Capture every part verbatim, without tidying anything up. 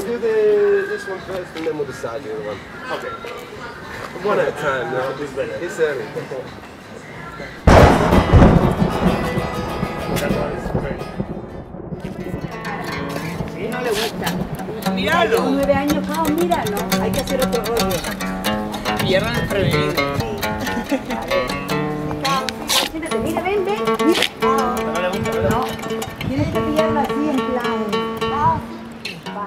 We'll do the this one first and then we'll decide the other one. Okay. One at a time, no? This better. It's early. Si no le gusta. Míralo. Con nueve años, Pau, míralo. Hay que hacer otro rollo. Pierdan el prevenido. Sí. A ver. Pau, siéntate. Mira, ven, ven. Mira. Pau. No. Tienes que pillarla así en plan. Pau. Va.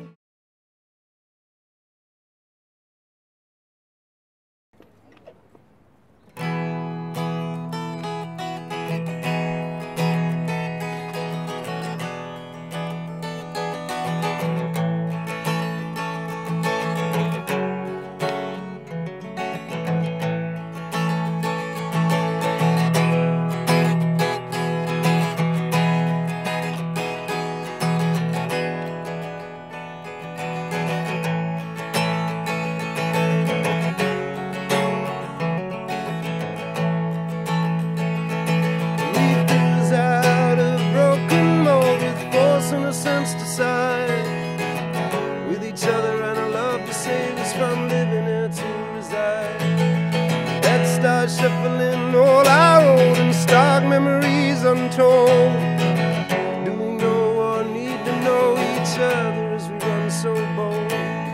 With each other and a love to save us from living here to reside. Let's start shuffling all our old and stark memories untold. Do we know or need to know each other as we run so bold?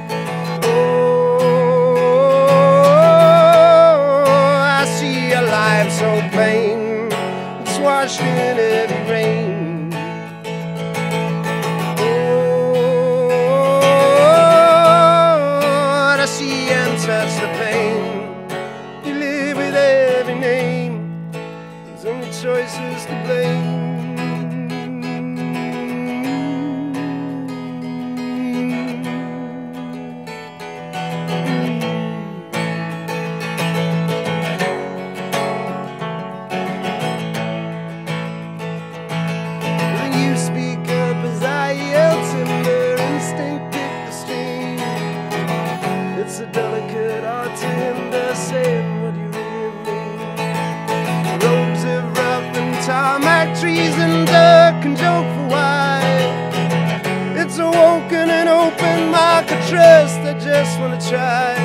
Oh, I see your life so plain, it's washed in heavy rain. Touch the pain, you live with every name, there's only choices to blame. When you speak up as I yell timber, instinct pick the string. It's a delicate art to him to saying what you really mean. Roads of rough and tarmac trees and dirt can joke for why. It's a woken and open market trust I just wanna try.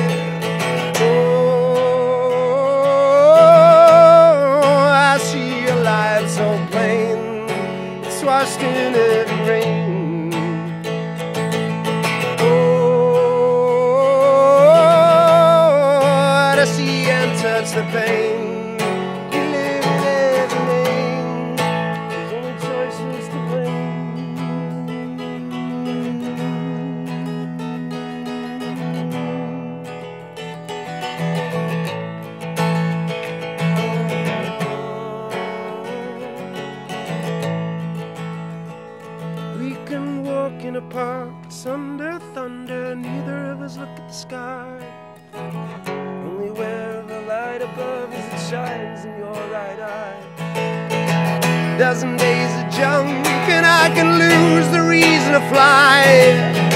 Oh, I see your life so plain, it's washed in heavy rain. Touch the pain, you live in every name, there's only choices to blame. We can walk in a park, it's under thunder, neither of us look at the sky. Only where the light above as it shines in your right eye. Dozen days of junk and I can lose the reason to fly.